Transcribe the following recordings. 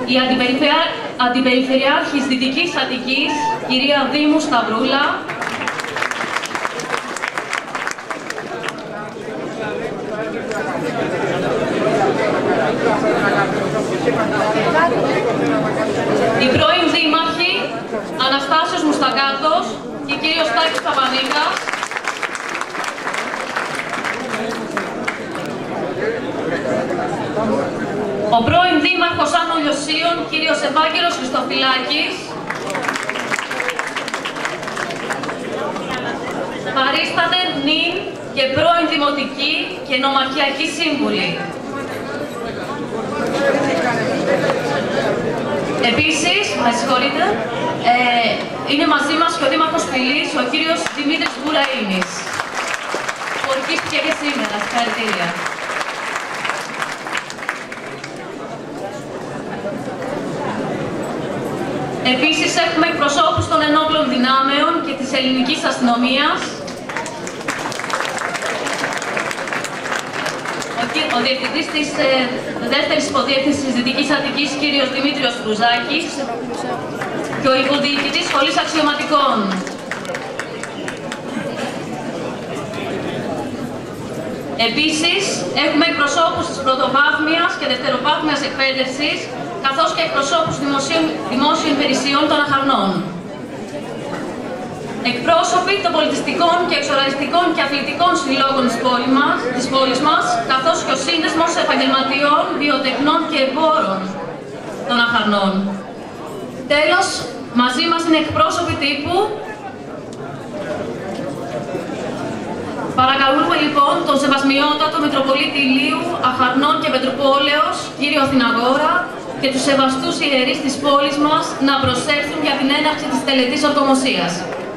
η Αντιπεριφερειάρχης Δυτικής Αττικής, κυρία Δήμου Σταυρούλα, η πρώην Δήμαρχη Αναστάσιος Μουστακάτος και κύριος Τάκης Παπανίκας, ο πρώην Δήμαρχος Άνω Λιωσίων, κύριος Ευάγγελος Χριστοφυλάκης, παρίσταται νυν και πρώην Δημοτική και Νομαρχιακή Σύμβουλοι. Επίσης, με συγχωρείτε, είναι μαζί μας και ο Δήμαρχος Φυλής, ο κύριος Δημήτρης Βουραίνης, που ορκίστηκε και σήμερα. Συγχαρητήρια. Επίσης, έχουμε εκπροσώπους των ενόπλων δυνάμεων και της ελληνικής αστυνομίας. Ο Διευθυντής της Δεύτερης Υποδιεύθυνσης Δυτικής Αττικής, κύριος Δημήτριος Φρουζάκης, και ο Υποδιοικητής Σχολής Αξιωματικών. Επίσης, έχουμε εκπροσώπους της πρωτοβάθμιας και δευτεροβάθμιας εκπαίδευσης, καθώς και εκπροσώπους δημόσιων υπηρεσιών των Αχαρνών. Εκπρόσωποι των πολιτιστικών και εξοραϊστικών και αθλητικών συλλόγων της πόλης μας, καθώς και ο Σύνδεσμος Επαγγελματιών, Βιοτεχνών και Εμπόρων των Αχαρνών. Τέλος, μαζί μας είναι εκπρόσωποι τύπου. Παρακαλούμε λοιπόν τον Σεβασμιότατο Μητροπολίτη Ηλίου, Αχαρνών και Πετρουπόλεως, κύριο Αθηναγόρα, και τους σεβαστούς ιερείς της πόλης μας να προσέλθουν για την έναρξη της τελετής ορκομοσίας.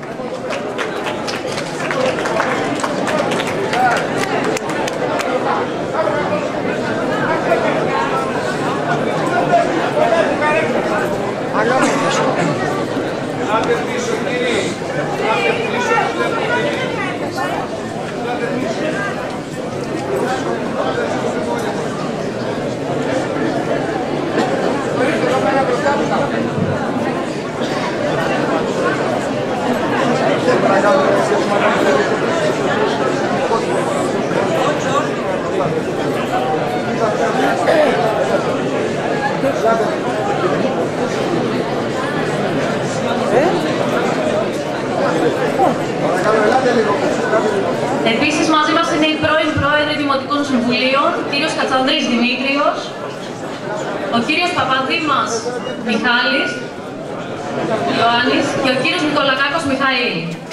Επίσης, μαζί μας είναι η πρώην Πρόεδροι Δημοτικών Συμβουλίων, κύριος Κατσανδρής Δημήτριος, ο κύριος Παπαδήμας Μιχάλης Ιωάννης και ο κύριος Νικολακάκος Μιχαήλ.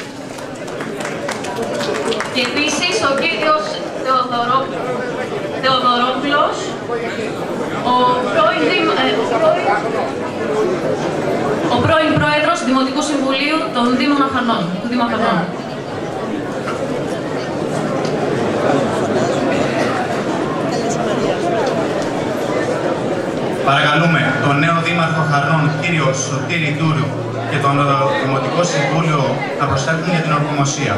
Και επίσης ο κύριος Θεοδωρόπουλος, ο πρώην Πρόεδρος Δημοτικού Συμβουλίου των Δήμων Αχαρνών, του Δήμου Αχαρνών. Παρακαλούμε τον νέο Δήμαρχο Αχαρνών, κύριο Σωτήρη Τούρου, και τον Δημοτικό Συμβούλιο να προσέλθουν για την ορκομοσία.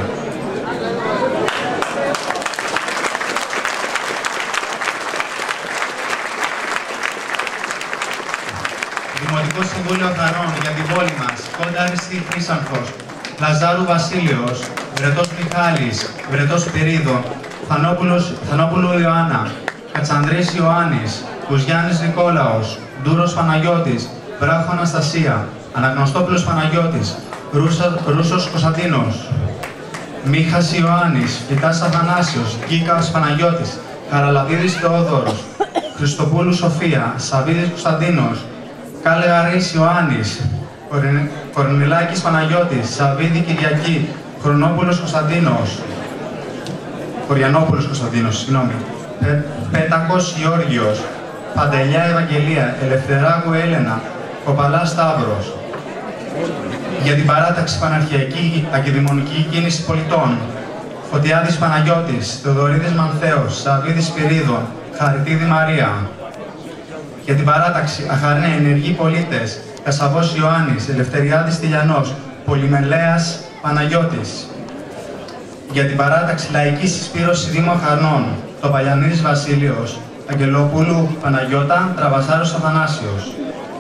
Δημοτικό Συμβούλιο Αχαρνών για την πόλη μας, Κοντάριστη Χρύσανθος, Λαζάρου Βασίλειος, Βρετός Μιχάλης, Βρετός Πυρίδων, Θανόπουλου Ιωάννα, Κατσανδρής Ιωάννης, Κουζιάννης Νικόλαος, Ντούρος Παναγιώτης, Βράχο Αναστασία, Αναγνωστόπουλος Παναγιώτης, Ρούσος Κωνσταντίνος, Μίχας Ιωάννης, Φυτάς Αθανάσιος, Κίκας Παναγιώτης, Καραλαβίδης Θεόδωρος, Χριστοπούλου Σοφία, Σαβίδης Κωνσταντίνος, Κάλεγαρης Ιωάννης, Κορνηλάκης Παναγιώτης, Σαβίδη Κυριακή, Χρονόπουλος Κωνσταντίνος, Χωριανόπουλος Κωνσταντίνος, συγγνώμη, Πέτακος Γεώργιος, Παντελιά Ευαγγελία, Ελευθεράκου Έλενα, Κοπαλάς Σταύρος. Για την παράταξη Παναρχιακή Ακεδημονική Κίνηση Πολιτών, Φωτιάδης Παναγιώτης, Θεοδωρίδης Μανθέος, Σαβίδης Σπυρίδων, Χαριτίδη Μαρία. Για την παράταξη Αχαρνέ Ενεργοί Πολίτες, Κασαβός Ιωάννης, Ελευθεριάδης Τηλιανός, Πολυμελέας Παναγιώτης. Για την παράταξη Λαϊκή Συσπήρωση Δήμου Αχαρνών, το Παλιανίδης Βασίλειος, Αγγελόπουλου Παναγιώτα, Τραβασάρος Αθανάσιος.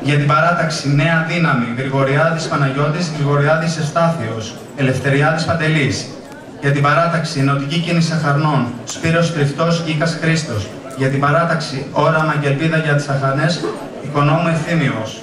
Για την παράταξη Νέα Δύναμη, Γρηγοριάδης Παναγιώτης, Γρηγοριάδης Ευστάθιος, Ελευθεριάδης Παντελής. Για την παράταξη Ενωτική Κίνηση Αχαρνών, Σπύρος Τριφτός, Γκίκας Χρήστος. Για την παράταξη Όραμα και Ελπίδα για τις Αχαρνές, Οικονόμου Ευθύμιος.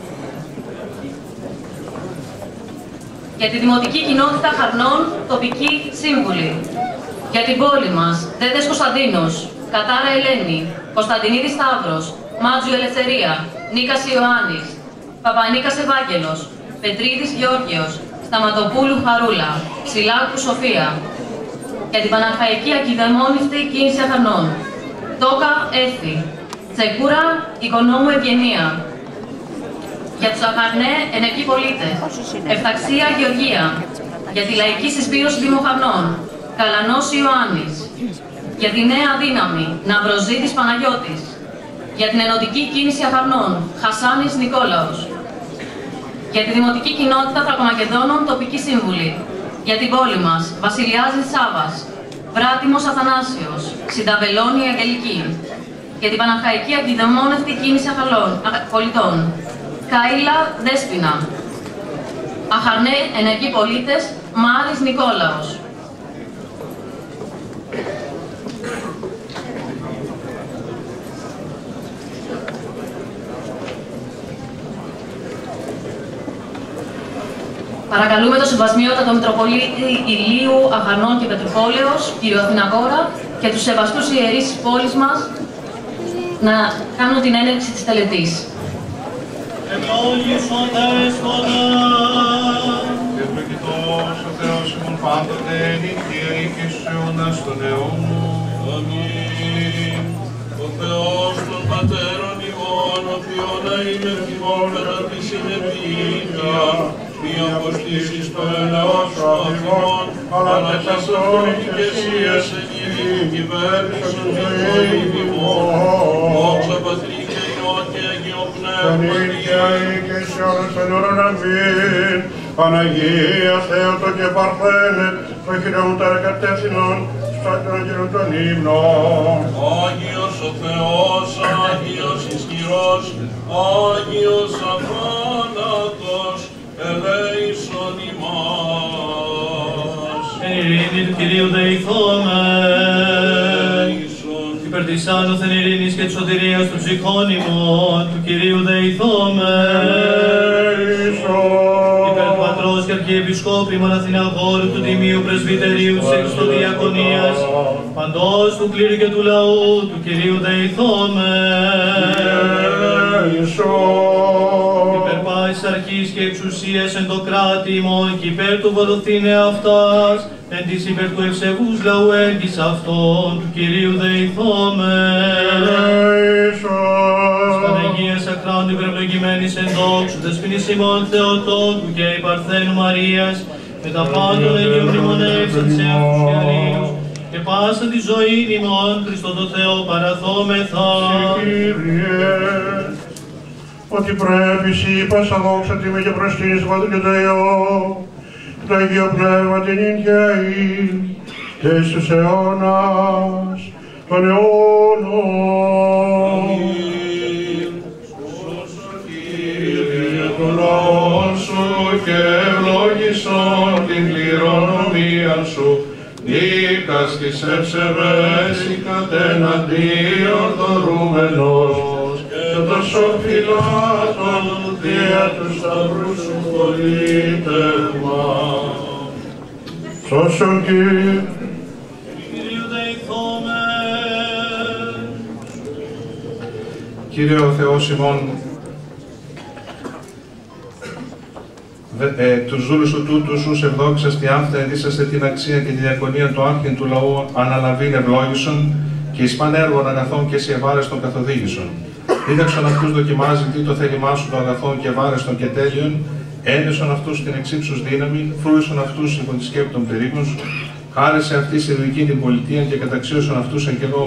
Για τη Δημοτική Κοινότητα Αχαρνών, τοπική σύμβουλη. Για την πόλη μας, Δέδες Κωνσταντίνος, Κατάρα Ελένη, Κωνσταντινίδης Σταύρος, Μάτζου Ελευθερία, Νίκας Ιωάννης, Παπανίκας Ευάγγελος, Πετρίδης Γεώργιος, Σταματοπούλου Χαρούλα, Ψηλάκου Σοφία. Για την Παναρχαϊκή Ακιδαιμόνιστη Κίνηση Αχαρνών, Τόκα Έθη, Τσεκούρα Οικονόμου Ευγενία. Για τους Αχαρνέ ενεργοί πολίτες, Ευταξία Γεωργία. Για τη Λαϊκή Συσπήρωση Δημοχαρνών, Καλανός Ιωάννης. Για τη Νέα Δύναμη, Ναυροζήτης Παναγιώτης. Για την Ενωτική Κίνηση Αχαρνών, Χασάνης Νικόλαος. Για τη Δημοτική Κοινότητα Θρακομακεδόνων, τοπική σύμβουλη. Για την πόλη μας, Βασιλιάζης Σάβας, Βράτιμος Αθανάσιος, Συνταβελώνη Αγγελική. Για την Παναρχαϊκή Ακιδαιμόνευτη Κίνηση Πολιτών, Κάιλα Δέσποινα. Αχαρνέ ενεργοί πολίτες, Μάρης Νικόλαος. Παρακαλούμε το Σεβασμιότατο Μητροπολίτη Ηλίου, Αχαρνών και Πετρουπόλεως, κύριο Αθηνακόρα, και τους σεβαστούς ιερείς της πόλης μας να κάνουν την έναρξη της τελετής. Ευλόγησον τα έσχοτα. Και ευλογητός ο Θεός ημών πάντοτε, νύχια και στους αιώνας των αιώνων. Αμήν. Ο Θεός των Πατέρων ημών, ο ποιον αημερχημών κατά τη συνεπία, μη αποστήσεις το έλεος σου αυτόν, αλλά τες αυτόν ηγεσίες ενήλοι κυβέρνησον τη ζωή ημών. Δόξα Πατρί και Υιό και Αγίο Πνεύματι. Και σε όλους των όρων αμήν. Παναγία Θεότο και Παρθένε, το χειρόν τα κατεύθυνον, στα των αγγελών των ύμνων. Άγιος ο Θεός, Άγιος ισχυρός, Άγιος αθάνατος, ελέησον ημάς. Εν ειρήνη του Κυρίου δεηθόμεν. Υπέρ της άνωθεν ειρήνης και της σωτηρίας των ψυχών ημών, του Κυρίου δεηθόμεν. Υπέρ του Πατρός και Αρχιεπισκόπου ημών Αθηναγόρου, του Τιμίου Πρεσβυτερίου της Εξωτοδιακονίας, παντός του κλήρου και του λαού, του Κυρίου δεηθόμεν. Υπέρ πάσης αρχής και εξουσίας εν το κράτη ημών και υπέρ του βοδοθήνε αυτάς, εν της υπέρ του ευσεβούς λαού έγκυς αυτών, του Κυρίου δεηθόμεν. Της Παναγίας Ακράντου υπερευλογημένης εν δόξου, δεσποινής ημών Θεοτόκου και η Παρθένου Μαρίας, με τα πάντων Αγίων μνημονεύσαν της έαυτους και αλλήλους, και πάσα τη ζωή ημών Χριστό το Θεό παραθόμεθα. Ότι πρέπει σύ πάσα δόξα τιμή και προσκύνης του Πατρού και του Υιού, το Αγίο Πνεύμα την υγιαή και στους αιώνας των αιώνων. Αμήν. Σώσον Κύριε τον λαό σου και ευλόγησον την κληρονομία σου, νίκας της ευσεβές η κατεναντίον δωρούμενος, και των σοφυλάτων δια του σταυρού σου πολίτευμα. Σώσον Κύριε. Κυρίου δεηθόμεν. Κύριε ο Θεός ημών, τους δούλους σου τούτους ους ευδόξας τη άφτα εδίσαστε την αξία και τη διακονία του άρχιν του λαού αναλαβήν ευλόγησον και εις παν έργων αγαθών και σε ευάρεστον καθοδήγησον. Δίδαξον αυτούς δοκιμάζει τι το θέλημά σου των αγαθών και ευάρεστον και τέλειων, ένεσον αυτούς την εξύψους δύναμη, φρούισον αυτούς υπό τη σκέπη των περίπων σου, χάρισε αυτή σε ειδική την πολιτεία και καταξίωσον αυτούς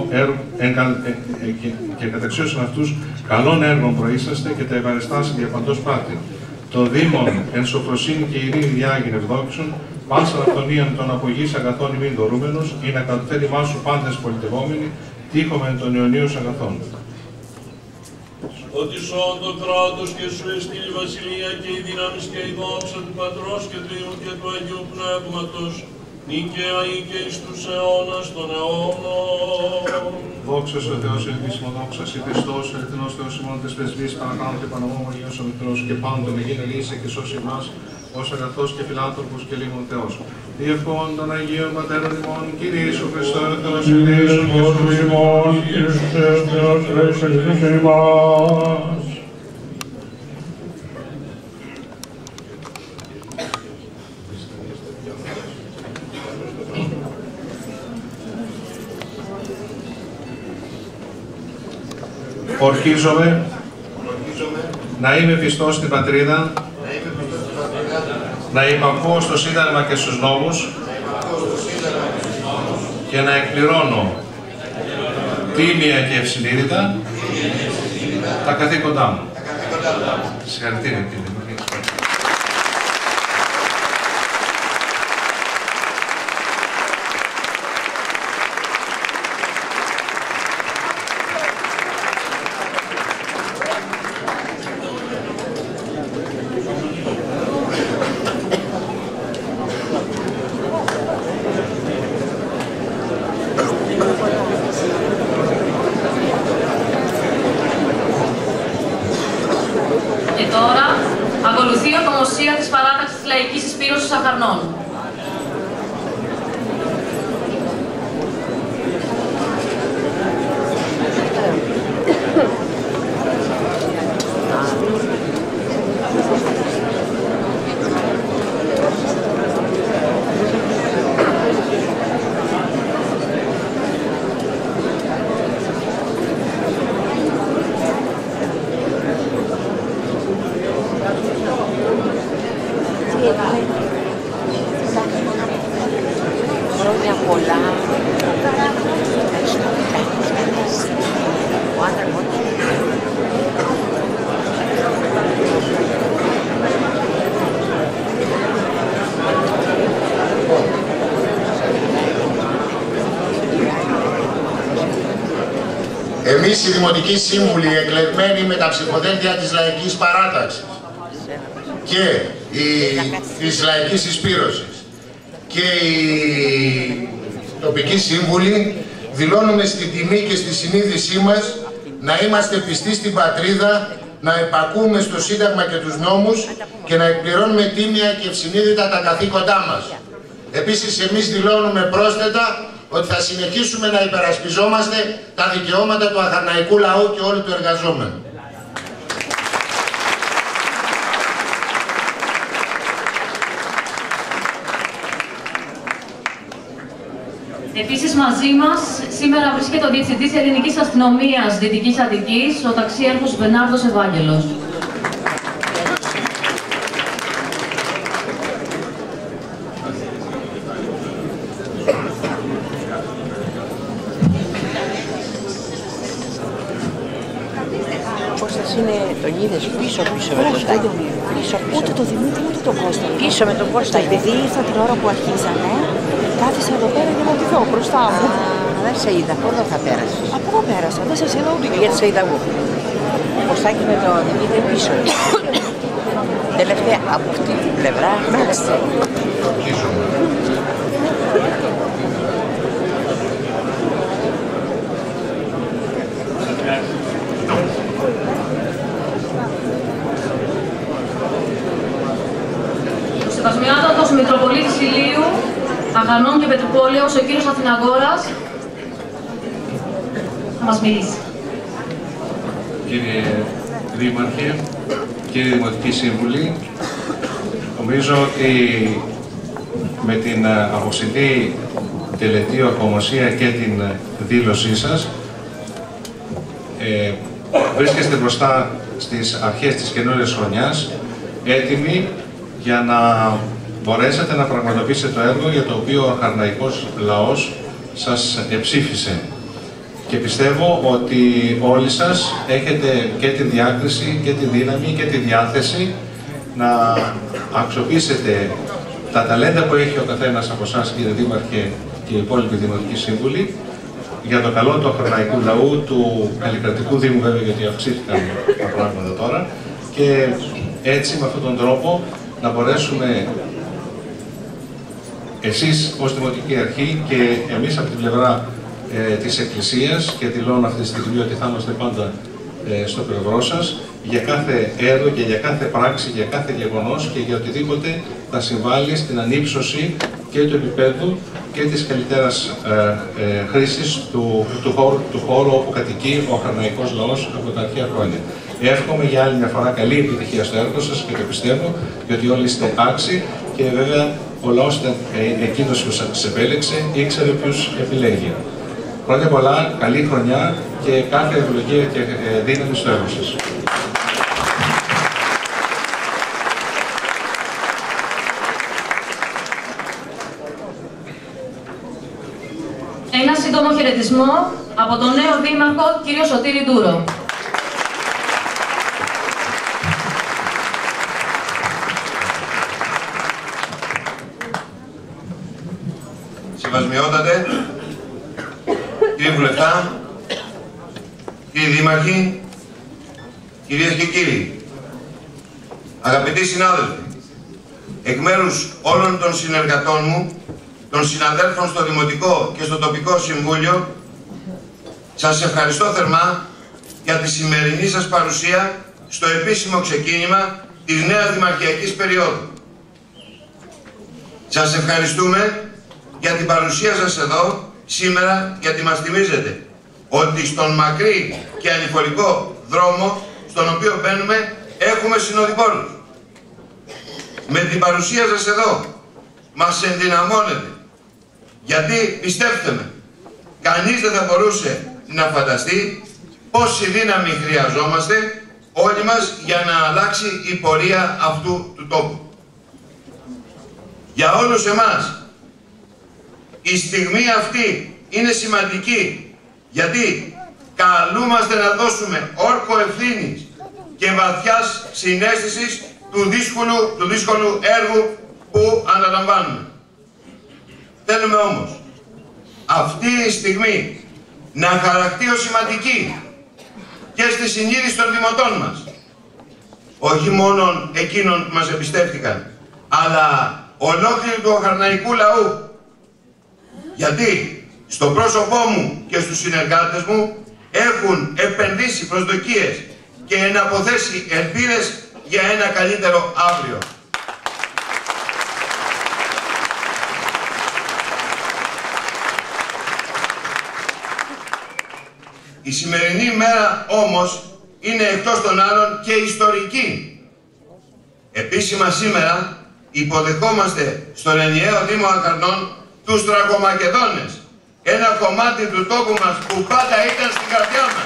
καλών έργων προείσαστε και τα ευαρεστάσει διαπαντός πράτη. Το Δήμον εν σοφροσύνη και ειρήνη διάγειν ευδόξων, πάσαν αυτονίαν των απογείς αγαθών ημίν δωρούμενος, ή να κατ' θέλημά σου πάντες πολιτευόμενοι, τύχομεν των αιωνίους αγαθών. ότι σών το κράτος και σου εστί η βασιλεία και η δύναμις και η δόξα του Πατρός και του Υιού και του Αγίου Πνεύματος, νίκαια ή και εις τους αιώνας των αιώνων. Δόξα ο Θεός ελπίσιμο, δόξα σε Χριστός, ελευθερός Θεός ημών της πρεσβείας, παρακάνω και πανομόμο Αγίος ο Μικρός και πάντων εγίνε λύσε και σώσει μας, ως αγαθός και φιλάνθρωπος και λίγον Θεός. Διευχών των Αγίων Πατέρων ημών, Κύριε Ιησού Χριστό, Θεός ελπίσιμο, Κύριε ημών, Κύριε Θεός ελπίσιμο ημάς. Ορκίζομαι να είμαι πιστός στην πατρίδα, να υπακούω στο Σύνταγμα και στους νόμους και να εκπληρώνω τίμια και ευσυνείδητα τα καθήκοντά μου. Συγχαρητήρια, κύριε. Και τώρα ακολουθεί η ορκομοσία της παράταξης της Λαϊκής Συσπήρωσης Αχαρνών. Χρόνια πολλά. Εμείς οι Δημοτικοί Σύμβουλοι, εκλεγμένοι με τα ψηφοδέλτια της Λαϊκής Παράταξης και της Λαϊκής Συσπήρωσης και οι τοπικοί σύμβουλοι, δηλώνουμε στην τιμή και στη συνείδησή μας να είμαστε πιστοί στην πατρίδα, να υπακούμε στο Σύνταγμα και τους νόμους και να εκπληρώνουμε τίμια και ευσυνείδητα τα καθήκοντά μας. Επίσης, εμείς δηλώνουμε πρόσθετα ότι θα συνεχίσουμε να υπερασπιζόμαστε τα δικαιώματα του αχαρναϊκού λαού και όλου του εργαζόμενου. Επίσης μαζί μας σήμερα βρίσκεται ο Διευθυντής Ελληνικής Αστυνομίας Δυτικής Αττικής, ο ταξίαρχος Μπερνάρδος Ευάγγελος. Κώστας είναι, τον είδες πίσω με το Κωστάκη. Ούτε το Δημήτρη ούτε τον Κώστα. Πίσω με τον Κώστα. Επειδή ήρθα την ώρα που αρχίζανε, κάθισα εδώ πέρα για να τη δω μπροστά μου. Δεν σε είδα, από εδώ θα πέρασες. Από εδώ πέρασα, δεν σε είδα ούτε γιατί σε είδα εγώ. Ο Κωστάκη με τον Δημήτρη πίσω. Τελευταία από αυτή την πλευρά, μέσα. Ο Σεβασμιότατος Μητροπολίτης Ηλίου, Αχαρνών και Πετρουπόλεως, ο κύριος Αθηναγόρας, θα μας μιλήσει. Κύριε Δήμαρχε, κύριε Δημοτική Σύμβουλη, νομίζω ότι με την αποσυντή τελετή ορκομοσία και την δήλωσή σας βρίσκεστε μπροστά στις αρχές της καινούριας χρονιάς έτοιμοι για να μπορέσετε να πραγματοποιήσετε το έργο για το οποίο ο αχαρναϊκός λαός σας ψήφισε. Και πιστεύω ότι όλοι σας έχετε και τη διάκριση και τη δύναμη και τη διάθεση να αξιοποιήσετε τα ταλέντα που έχει ο καθένας από εσάς, κύριε Δήμαρχε και οι υπόλοιποι Δημοτικοί Σύμβουλοι, για το καλό του αχαρναϊκού λαού, του καλλικρατικού Δήμου βέβαια, γιατί αυξήθηκαν τα πράγματα τώρα, και έτσι με αυτόν τον τρόπο να μπορέσουμε εσείς ως Δημοτική Αρχή και εμείς από την πλευρά της Εκκλησίας, και δηλώνω αυτή τη στιγμή ότι θα είμαστε πάντα στο πλευρό σας για κάθε έργο και για κάθε πράξη, για κάθε γεγονός και για οτιδήποτε θα συμβάλλει στην ανύψωση και του επίπεδου και της καλύτερας χρήσης του χώρου όπου κατοικεί ο αχαρναϊκός λαός από τα αρχαία χρόνια. Εύχομαι για άλλη μια φορά καλή επιτυχία στο έργο σας και το πιστεύω, γιατί όλοι είστε άξιοι και βέβαια ο λαός ήταν εκείνος που σας επέλεξε, ήξερε ποιους επιλέγει. Χρόνια πολλά, καλή χρονιά και κάθε ευλογία και δύναμη στο έργο σας. Ένα σύντομο χαιρετισμό από τον νέο δήμαρχο, κύριο Σωτήρη Ντούρο. Σεβασμιότατε, κύριε Βουλευτά, κύριοι Δήμαρχοι, κυρίες και κύριοι, αγαπητοί συνάδελφοι, εκ μέρους όλων των συνεργατών μου, των συναδέλφων στο Δημοτικό και στο Τοπικό Συμβούλιο, σας ευχαριστώ θερμά για τη σημερινή σας παρουσία στο επίσημο ξεκίνημα της νέας δημαρχιακής περίοδου. Σας ευχαριστούμε για την παρουσία σας εδώ σήμερα, γιατί μας θυμίζετε ότι στον μακρύ και ανηφορικό δρόμο στον οποίο μπαίνουμε έχουμε συνοδοιπόρους. Με την παρουσία σας εδώ μας ενδυναμώνετε, γιατί πιστέψτε με, κανείς δεν θα μπορούσε να φανταστεί πόση δύναμη χρειαζόμαστε όλοι μας για να αλλάξει η πορεία αυτού του τόπου. Για όλους εμάς η στιγμή αυτή είναι σημαντική, γιατί καλούμαστε να δώσουμε όρκο ευθύνης και βαθιάς συναίσθησης του δύσκολου έργου που αναλαμβάνουμε. Θέλουμε όμως αυτή η στιγμή να χαρακτεί ως σημαντική και στη συνείδηση των δημοτών μας, όχι μόνο εκείνων που μας εμπιστεύτηκαν, αλλά ολόκληρου του αχαρναϊκού λαού. Γιατί στο πρόσωπό μου και στους συνεργάτες μου έχουν επενδύσει προσδοκίες και εναποθέσει ελπίδες για ένα καλύτερο αύριο. Η σημερινή μέρα όμως είναι εκτός των άλλων και ιστορική. Επίσημα σήμερα υποδεχόμαστε στον ενιαίο Δήμο Αχαρνών τους Θρακομακεδόνες, ένα κομμάτι του τόπου μας που πάντα ήταν στην καρδιά μας.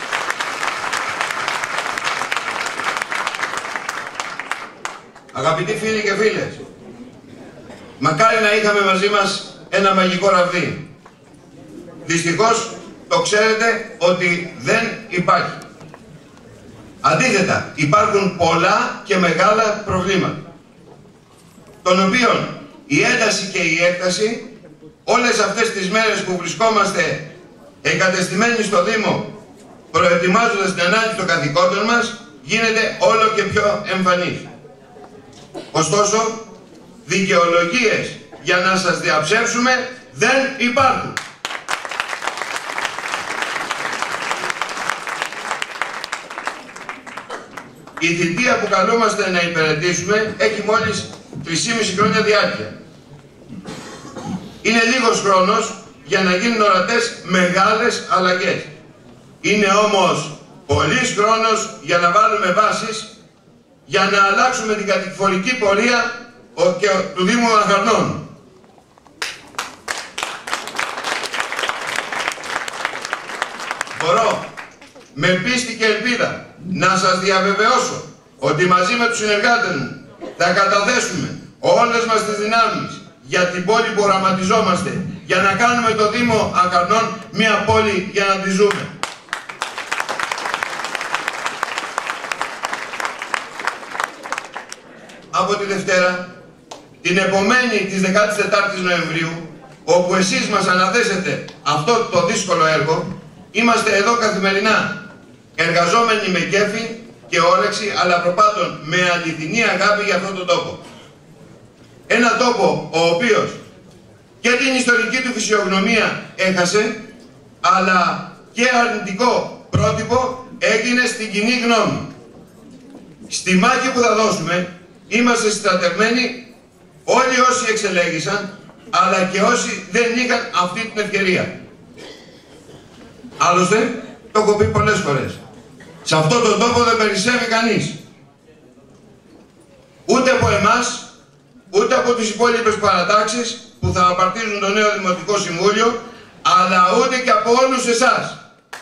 Αγαπητοί φίλοι και φίλες, μακάρι να είχαμε μαζί μας ένα μαγικό ραβδί. Δυστυχώς το ξέρετε ότι δεν υπάρχει. Αντίθετα, υπάρχουν πολλά και μεγάλα προβλήματα, των οποίων η ένταση και η έκταση όλες αυτές τις μέρες που βρισκόμαστε εγκατεστημένοι στο Δήμο προετοιμάζοντας την ανάλυση των καθηκόντων μας γίνεται όλο και πιο εμφανής. Ωστόσο, δικαιολογίες για να σας διαψεύσουμε δεν υπάρχουν. Η θητεία που καλούμαστε να υπηρετήσουμε έχει μόλις 3,5 χρόνια διάρκεια. Είναι λίγος χρόνος για να γίνουν ορατές μεγάλες αλλαγές. Είναι όμως πολύς χρόνος για να βάλουμε βάσεις για να αλλάξουμε την κατηφορική πορεία του Δήμου Αχαρνών. Μπορώ με πίστη και ελπίδα να σας διαβεβαιώσω ότι μαζί με τους συνεργάτες μου θα καταθέσουμε όλες μας τις δυνάμεις για την πόλη που οραματιζόμαστε, για να κάνουμε το Δήμο Αχαρνών μια πόλη για να τη ζούμε. Από τη Δευτέρα, την επομένη της 14ης Νοεμβρίου, όπου εσείς μας αναθέσετε αυτό το δύσκολο έργο, είμαστε εδώ καθημερινά, εργαζόμενοι με κέφι και όρεξη, αλλά προπάντων με αληθινή αγάπη για αυτόν τον τόπο. Ένα τόπο ο οποίος και την ιστορική του φυσιογνωμία έχασε, αλλά και αρνητικό πρότυπο έγινε στην κοινή γνώμη. Στη μάχη που θα δώσουμε είμαστε στρατευμένοι όλοι όσοι εξελέγησαν, αλλά και όσοι δεν είχαν αυτή την ευκαιρία. Άλλωστε, το έχω πει πολλές φορές, σε αυτόν τον τόπο δεν περισσεύει κανείς. Ούτε από εμάς, ούτε από τις υπόλοιπες παρατάξεις που θα απαρτίζουν το νέο Δημοτικό Συμβούλιο, αλλά ούτε και από όλους εσάς.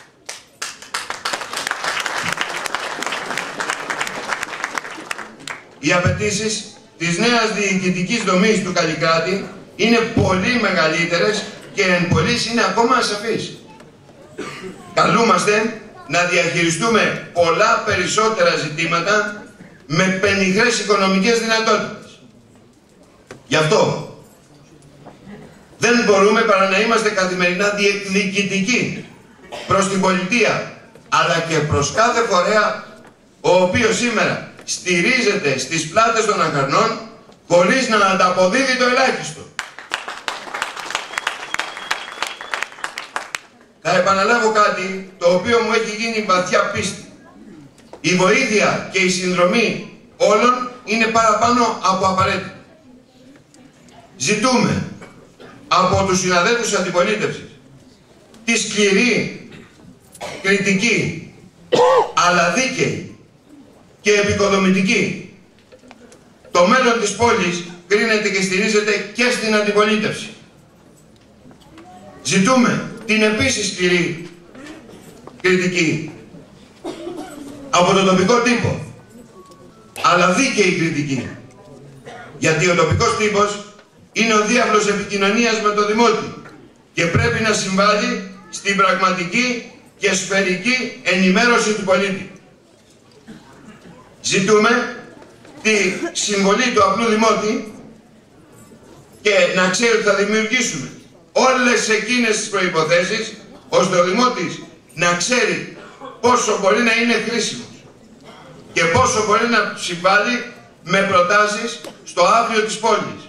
Οι απαιτήσεις της νέας διοικητικής δομής του Καλλικράτη είναι πολύ μεγαλύτερες και εν πολλοίς είναι ακόμα ασαφείς. Καλούμαστε να διαχειριστούμε πολλά περισσότερα ζητήματα με πενιχρές οικονομικές δυνατότητες. Γι' αυτό δεν μπορούμε παρά να είμαστε καθημερινά διεκδικητικοί προς την πολιτεία, αλλά και προς κάθε φορέα ο οποίος σήμερα στηρίζεται στις πλάτες των Αχαρνών χωρίς να ανταποδίδει το ελάχιστο. Θα επαναλάβω κάτι το οποίο μου έχει γίνει βαθιά πίστη. Η βοήθεια και η συνδρομή όλων είναι παραπάνω από απαραίτητη. Ζητούμε από τους συναδέλφους της αντιπολίτευσης τη σκληρή κριτική, αλλά δίκαιη και επικοδομητική. Το μέλλον της πόλης κρίνεται και στηρίζεται και στην αντιπολίτευση. Ζητούμε την επίσης σκληρή κριτική από τον τοπικό τύπο, αλλά δίκαιη κριτική, γιατί ο τοπικός τύπος είναι ο διάβλος επικοινωνίας με το Δημότη και πρέπει να συμβάλλει στην πραγματική και σφαιρική ενημέρωση του πολίτη. Ζητούμε τη συμβολή του απλού Δημότη και να ξέρει ότι θα δημιουργήσουμε όλες εκείνες τις προϋποθέσεις ώστε ο Δημότης να ξέρει πόσο μπορεί να είναι χρήσιμος και πόσο μπορεί να συμβάλλει με προτάσεις στο αύριο της πόλης.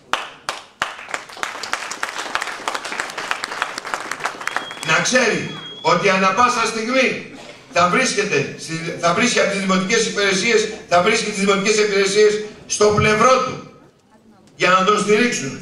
Να ξέρει ότι ανά πάσα στιγμή θα βρίσκει από τις δημοτικές υπηρεσίες, θα βρίσκει τις δημοτικές υπηρεσίες στο πλευρό του για να τον στηρίξουν.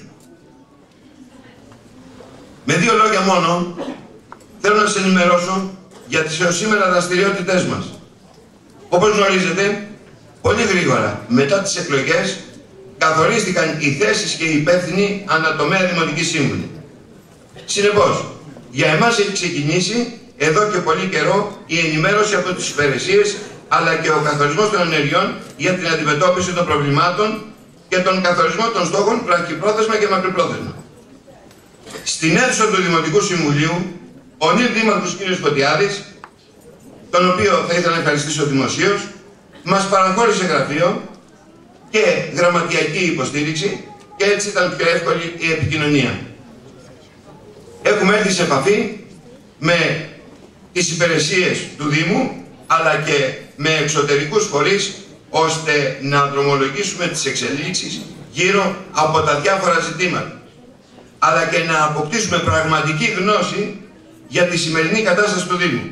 Με δύο λόγια μόνο θέλω να σας ενημερώσω για τις έως σήμερα δραστηριότητές μας. Όπως γνωρίζετε, πολύ γρήγορα μετά τις εκλογές καθορίστηκαν οι θέσεις και οι υπεύθυνοι ανατομέα Δημοτική Σύμβουλη. Συνεπώς, για εμάς έχει ξεκινήσει εδώ και πολύ καιρό η ενημέρωση από τις υπηρεσίες αλλά και ο καθορισμός των ενεργειών για την αντιμετώπιση των προβλημάτων και τον καθορισμό των στόχων βραχυπρόθεσμα και μακρυπρόθεσμα. Στην αίθουσα του Δημοτικού Συμβουλίου, ο νυν Δήμαρχος κ. Φωτιάδης, τον οποίο θα ήθελα να ευχαριστήσω δημοσίως, μας παραχώρησε γραφείο και γραμματιακή υποστήριξη και έτσι ήταν πιο εύκολη η επικοινωνία. Έχουμε έρθει σε επαφή με τις υπηρεσίες του Δήμου αλλά και με εξωτερικούς φορείς ώστε να δρομολογήσουμε τις εξελίξεις γύρω από τα διάφορα ζητήματα αλλά και να αποκτήσουμε πραγματική γνώση για τη σημερινή κατάσταση του Δήμου.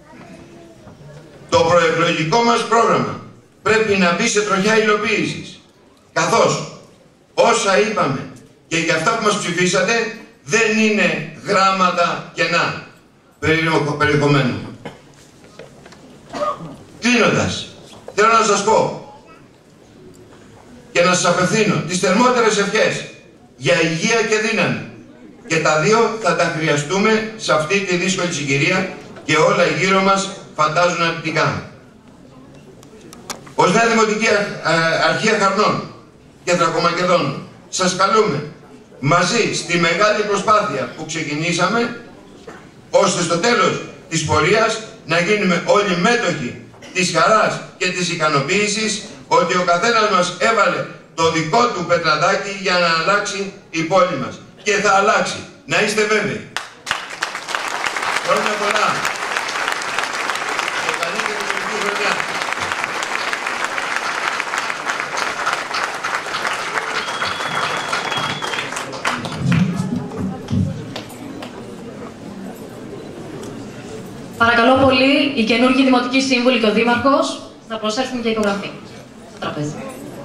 Το προεκλογικό μας πρόγραμμα πρέπει να μπει σε τροχιά υλοποίησης, καθώς όσα είπαμε και για αυτά που μας ψηφίσατε δεν είναι γράμματα κενά περιεχομένου. Κλείνοντας, θέλω να σας πω και να σας απευθύνω τις θερμότερες ευχές για υγεία και δύναμη. Και τα δύο θα τα χρειαστούμε σε αυτή τη δύσκολη συγκυρία και όλα γύρω μας φαντάζουν αρνητικά. Ως Νέα Δημοτική Αρχή Αχαρνών και Θρακομακεδόνων σας καλούμε μαζί στη μεγάλη προσπάθεια που ξεκινήσαμε ώστε στο τέλος της πορείας να γίνουμε όλοι μέτοχοι της χαράς και της ικανοποίησης ότι ο καθένας μας έβαλε το δικό του πετραδάκι για να αλλάξει η πόλη μας. και θα αλλάξει. Να είστε βέβαιοι. Χρόνια πολλά. Και καλή και την χρονιά. Παρακαλώ πολύ, οι καινούργιοι δημοτικοί σύμβουλοι και ο δήμαρχος να προσέλθουν για υπογραφή στο τραπέζι.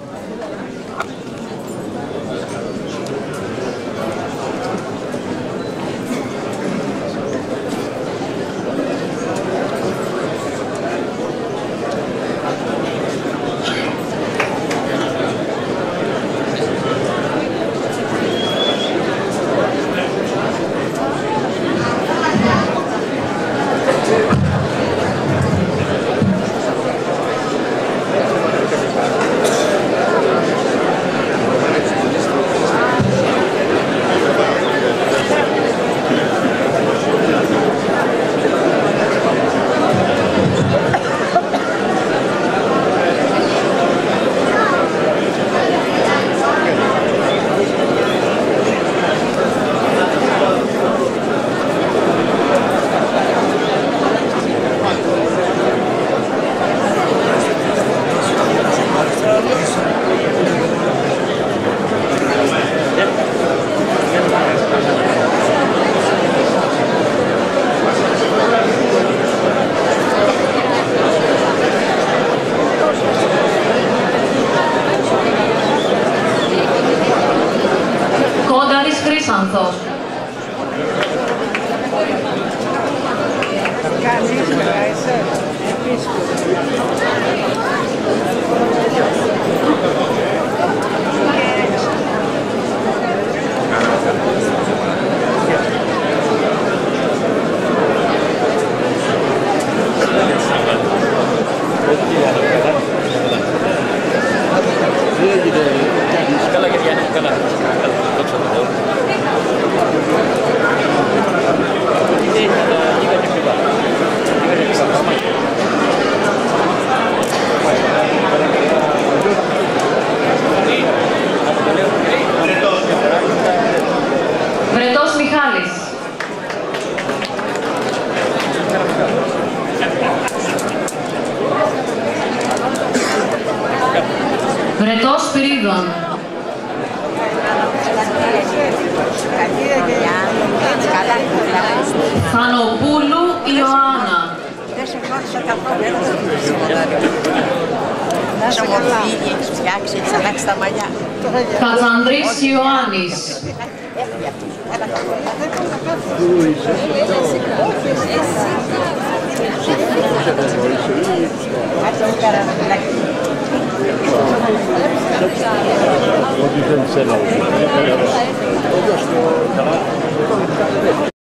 Χρύσανθος. Βρετός Μιχάλης. Βρετός Σπυρίδων. Θανοπούλου Ιωάννα. Δεν σε γνώρισα καθόλου. Να σε μορφή, έχεις φτιάξει, έχεις αλλάξει τα μαλλιά. Κατσανδρής Ιωάννης. Ό,τι θέλεις έλα.